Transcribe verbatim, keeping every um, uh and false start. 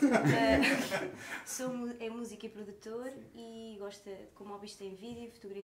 Uh, sou, mu- é músico e produtor e gosta, como hobbies, tem vídeo, fotografia.